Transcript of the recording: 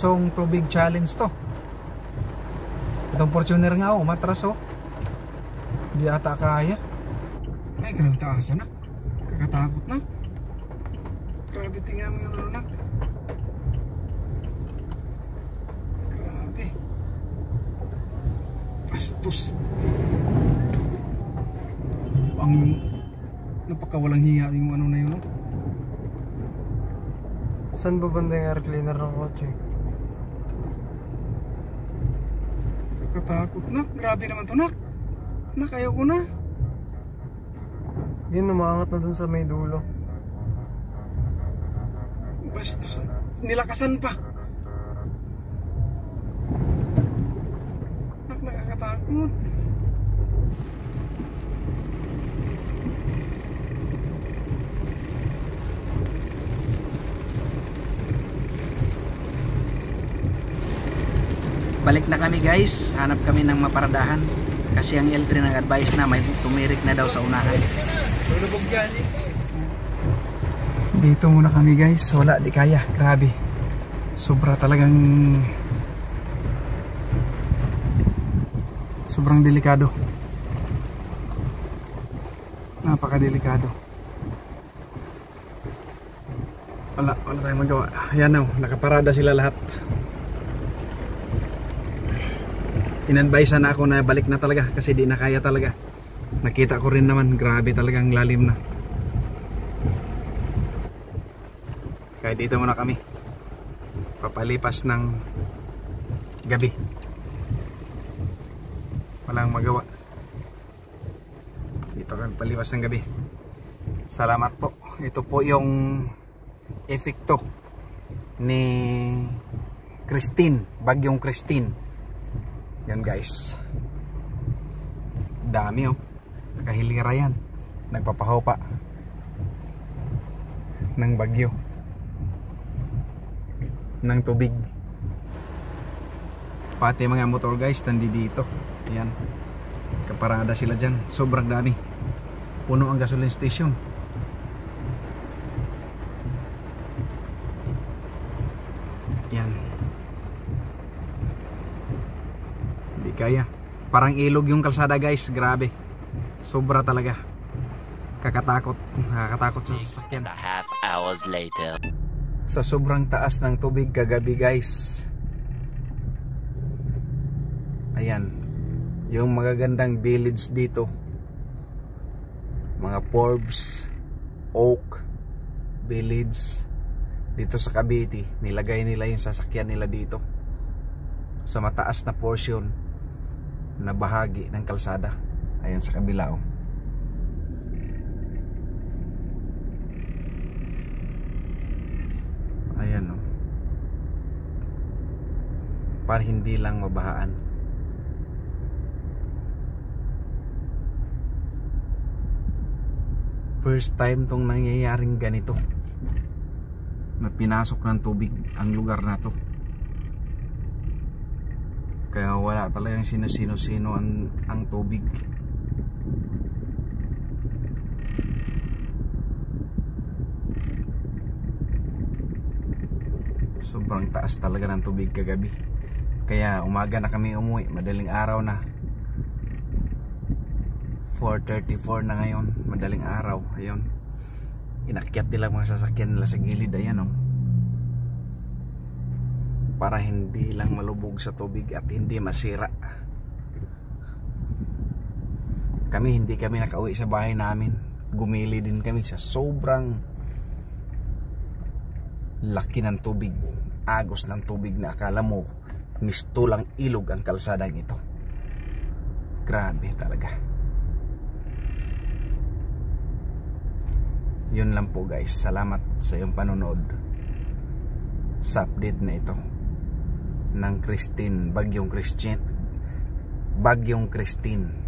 pirasong tubig challenge to. Itong Fortuner nga matras Hindi ata kaya. Ay, grabe taas anak. Kakatakot na. Grabe tingnan mo yung anak. Grabe. Bastos. Ang napakawalang hiya yung ano na yun. Saan ba banda yung air cleaner ng kotse? Kakatakot na. Grabe naman to nak. Nak, ayaw ko na. Yun, umaangat na dun sa may dulo. Bastos. Nilakasan pa. Nak, nakakatakot. Balik na kami guys, hanap kami ng maparadahan kasi ang L3 nag-advise na may tumirik na daw sa unahan. Dito muna kami guys, wala di kaya, grabe. Sobra talagang sobrang delikado. Napaka-delikado. Wala tayong magawa. Ayan nakaparada sila lahat. Inadvisean na ako na balik na talaga kasi di na kaya talaga. Nakita ko rin naman, grabe talagang lalim na. Kaya dito muna kami. Papalipas ng gabi. Walang magawa. Dito kami palipas ng gabi. Salamat po. Ito po yung epekto ni Christine, bagyong Christine. Yan guys. Dami nakahilira yan. Nagpapahopa ng bagyo, ng tubig. Pati mga motor guys nandito. Yan. Kaparada sila dyan. Sobrang dami. Puno ang gasoline station. Yan. Hindi kaya. Parang ilog yung kalsada guys. Grabe. Sobra talaga. Kakatakot. Nakakatakot sa sasakyan. Half hours later. Sa sobrang taas ng tubig kagabi guys. Ayan. Yung magagandang village dito. Mga Forbes, Oak Village dito sa Cavite. Nilagay nila yung sasakyan nila dito sa mataas na portion na bahagi ng kalsada. Ayan sa kabila Ayan para hindi lang mabahaan. First time tong nangyayaring ganito na pinasok ng tubig ang lugar na to. Kaya wala talagang sino-sino ang tubig. Sobrang taas talaga ng tubig kagabi. Kaya umaga na kami umuwi, madaling araw na. 4:34 na ngayon, madaling araw. Ayun. Inakyat nila mga sasakyan nila sa gilid. Ayan para hindi lang malubog sa tubig at hindi masira. Hindi kami nakauwi sa bahay namin. Gumili din kami sa sobrang laki ng tubig, agos ng tubig na akala mo mistulang ilog ang kalsadang ito. Grabe talaga. Yun lang po guys. Salamat sa iyong panonood sa update na ito ng Christine, Bagyong Christine.